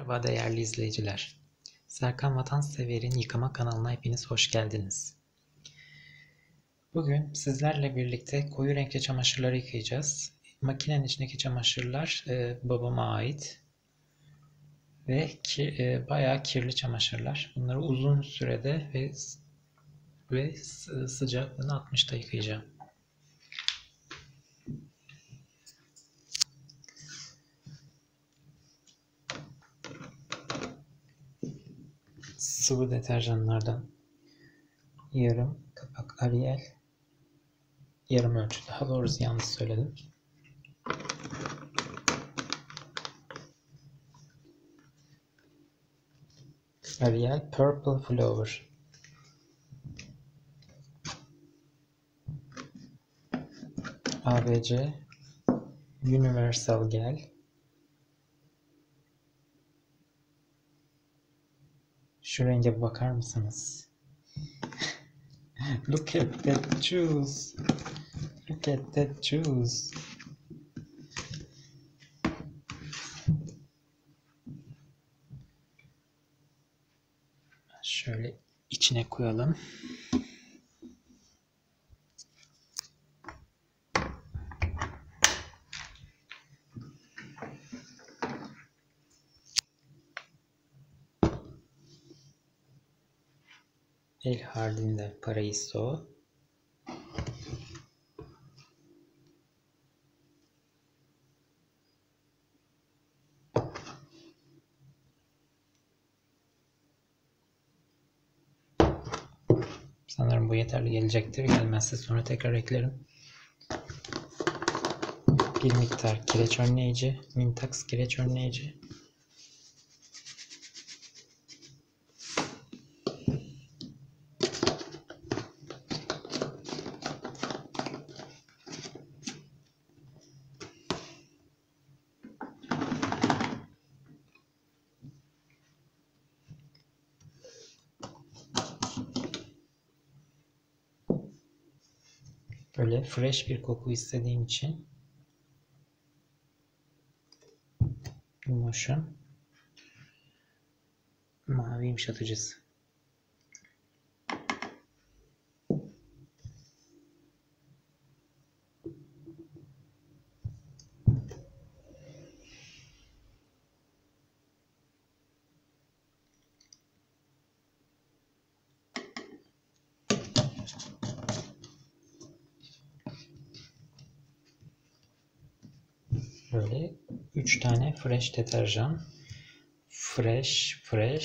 Merhaba değerli izleyiciler. Serkan Vatansever'in Yıkama kanalına hepiniz hoş geldiniz. Bugün sizlerle birlikte koyu renkli çamaşırları yıkayacağız. Makinenin içindeki çamaşırlar babama ait ve bayağı kirli çamaşırlar. Bunları uzun sürede ve sıcaklığını 60'ta yıkayacağım. Sıvı deterjanlardan yarım kapak Ariel, yarım ölçü, daha doğrusu yanlış söyledim. Ariel Purple Flower. ABC Universal Gel. Şu renge bakar mısınız? Look at that juice. Look at that juice. Şöyle içine koyalım. El Jardín Paraíso. Sanırım bu yeterli gelecektir. Gelmezse sonra tekrar eklerim. Bir miktar kireç önleyici, Mintax kireç önleyici. Böyle fresh bir koku istediğim için Motion mavi yumuşatıcısı. Böyle 3 tane fresh deterjan. Fresh.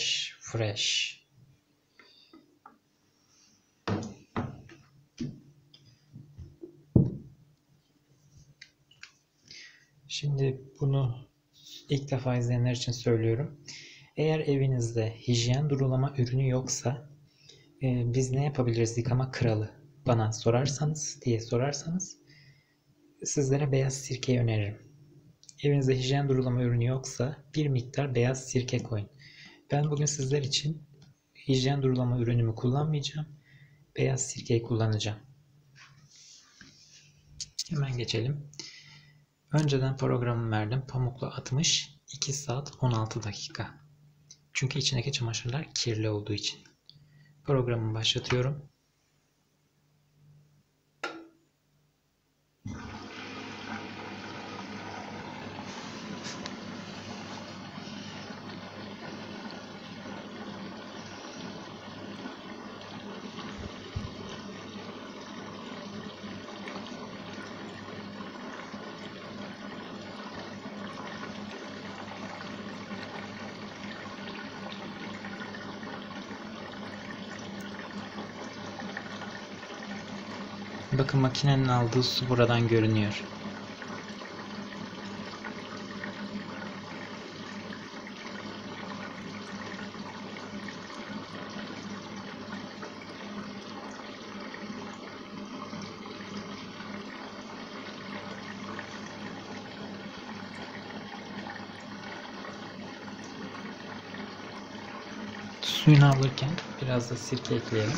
Şimdi bunu ilk defa izleyenler için söylüyorum. Eğer evinizde hijyen durulama ürünü yoksa biz ne yapabiliriz yıkama kralı bana sorarsanız sizlere beyaz sirkeyi öneririm. Evinizde hijyen durulama ürünü yoksa bir miktar beyaz sirke koyun. Ben bugün sizler için hijyen durulama ürünümü kullanmayacağım. Beyaz sirkeyi kullanacağım. Hemen geçelim. Önceden programı verdim. Pamukla 60, 2 saat 16 dakika. Çünkü içindeki çamaşırlar kirli olduğu için. Programımı başlatıyorum. Bakın makinenin aldığı su buradan görünüyor. Suyunu alırken biraz da sirke ekleyelim.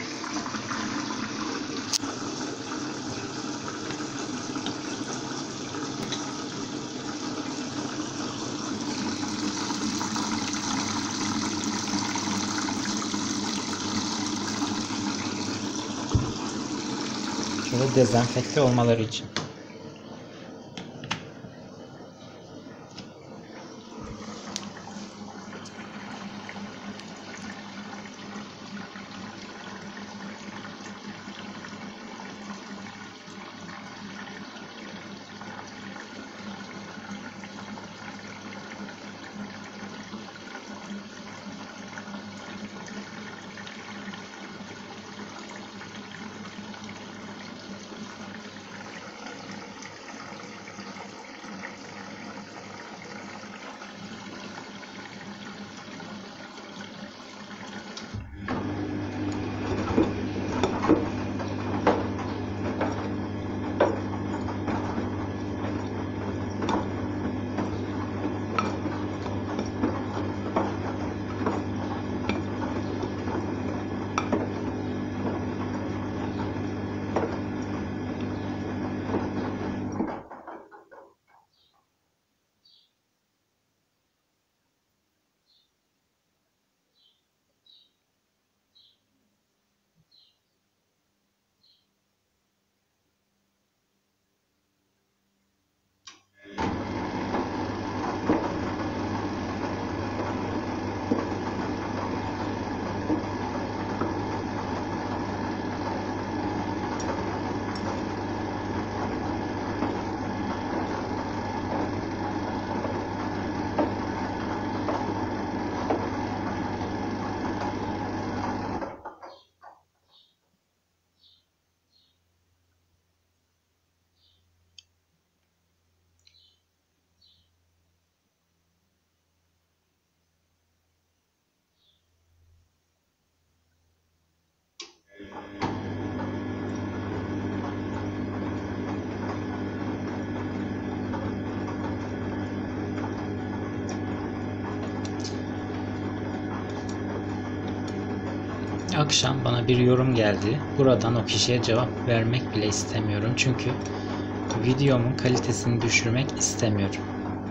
ya da dezenfekte olmaları için. Akşam bana bir yorum geldi. Buradan o kişiye cevap vermek bile istemiyorum. Çünkü videomun kalitesini düşürmek istemiyorum.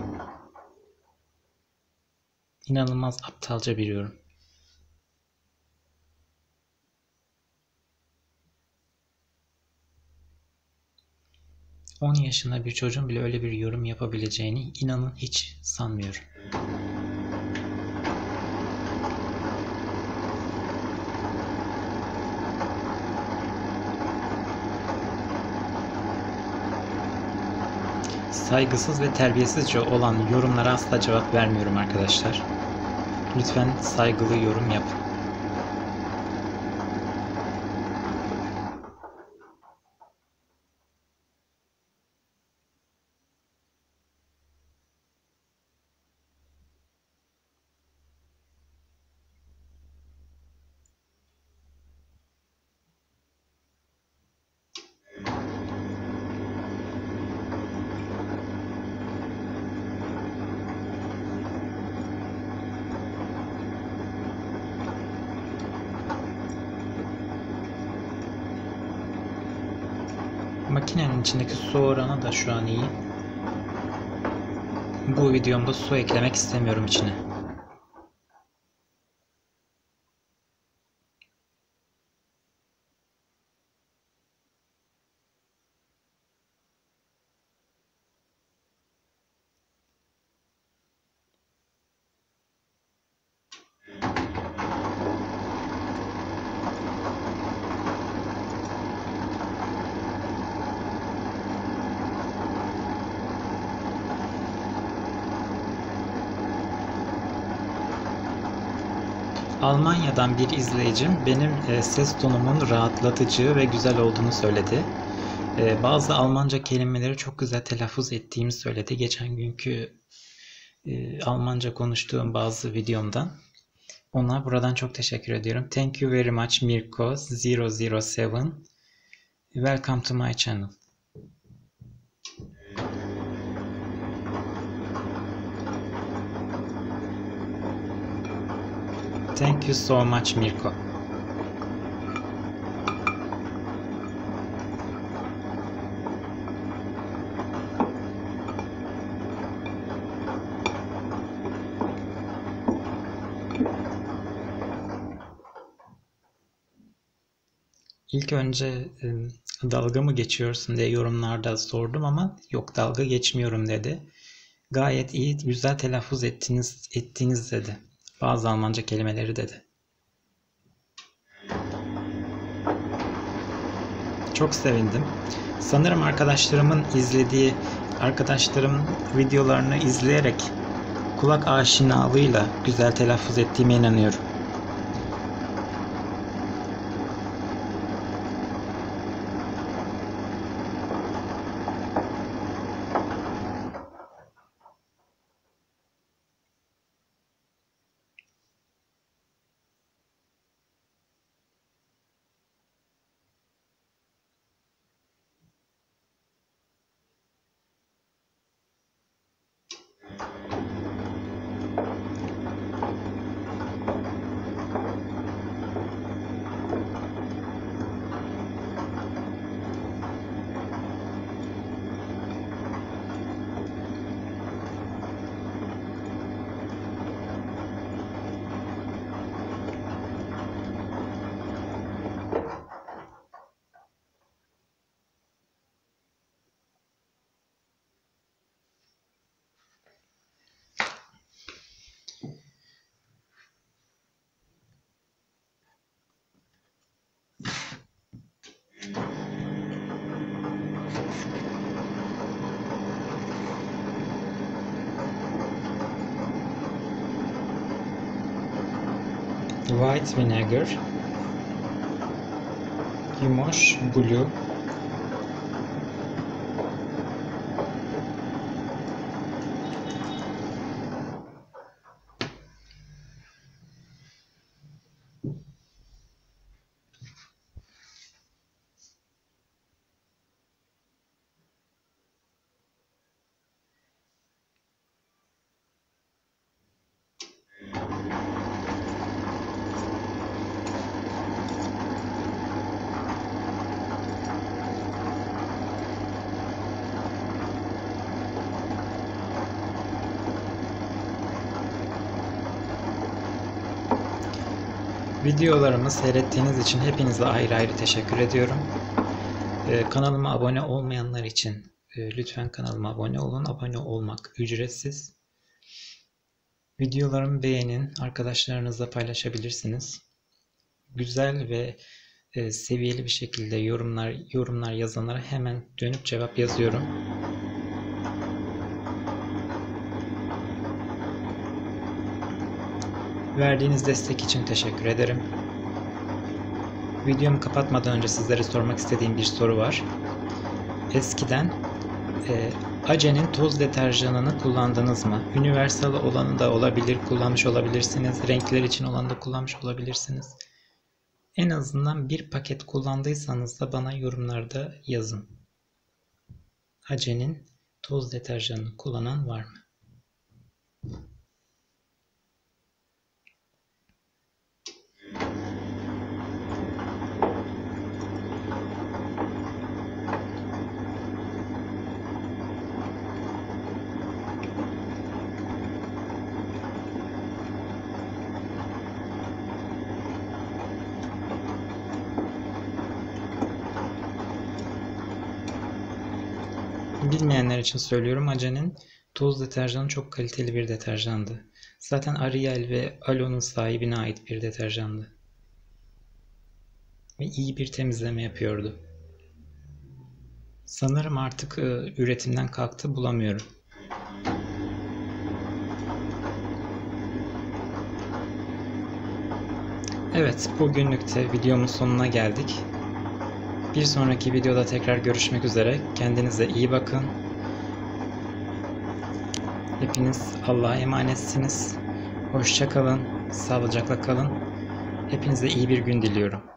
İnanılmaz aptalca bir yorum. ...10 yaşında bir çocuğun bile öyle bir yorum yapabileceğini inanın hiç sanmıyorum. Saygısız ve terbiyesizce olan yorumlara asla cevap vermiyorum arkadaşlar. Lütfen saygılı yorum yapın. Makinenin içindeki su oranı da şu an iyi. Bu videomda su eklemek istemiyorum içine. Almanya'dan bir izleyicim benim ses tonumun rahatlatıcı ve güzel olduğunu söyledi. Bazı Almanca kelimeleri çok güzel telaffuz ettiğimi söyledi. Geçen günkü Almanca konuştuğum bazı videomdan. Ona buradan çok teşekkür ediyorum. Thank you very much Mirko 007. Welcome to my channel. Thank you so much Mirko. İlk önce dalga mı geçiyorsun diye yorumlarda sordum ama yok, dalga geçmiyorum dedi. Gayet iyi, güzel telaffuz ettiğiniz dedi. Bazı Almanca kelimeleri dedi. Çok sevindim. Sanırım arkadaşlarımın videolarını izleyerek kulak aşinalığıyla güzel telaffuz ettiğime inanıyorum. White vinegar, yumoş blue, Videolarımı seyrettiğiniz için hepinize ayrı ayrı teşekkür ediyorum. Kanalıma abone olmayanlar için lütfen kanalıma abone olun. Abone olmak ücretsiz. Videolarımı beğenin, arkadaşlarınızla paylaşabilirsiniz. Güzel ve seviyeli bir şekilde yorumlar yazanlara hemen dönüp cevap yazıyorum. Verdiğiniz destek için teşekkür ederim. Videomu kapatmadan önce sizlere sormak istediğim bir soru var. Eskiden Ace'nin toz deterjanını kullandınız mı? Universal olanı da olabilir, kullanmış olabilirsiniz. Renkler için olanı da kullanmış olabilirsiniz. En azından bir paket kullandıysanız da bana yorumlarda yazın. Ace'nin toz deterjanını kullanan var mı? Bilmeyenler için söylüyorum. Ace'nin toz deterjanı çok kaliteli bir deterjandı. Zaten Ariel ve Alo'nun sahibine ait bir deterjandı. Ve iyi bir temizleme yapıyordu. Sanırım artık üretimden kalktı, bulamıyorum. Evet, bugünlük de videomun sonuna geldik. Bir sonraki videoda tekrar görüşmek üzere. Kendinize iyi bakın. Hepiniz Allah'a emanetsiniz. Hoşça kalın, sağlıcakla kalın. Hepinize iyi bir gün diliyorum.